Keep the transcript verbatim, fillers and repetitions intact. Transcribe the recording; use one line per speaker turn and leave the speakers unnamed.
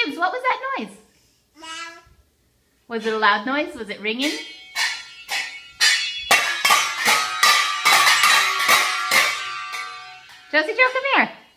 James, what was that noise?
Loud.
Was it a loud noise? Was it ringing? Josie Joe, come here.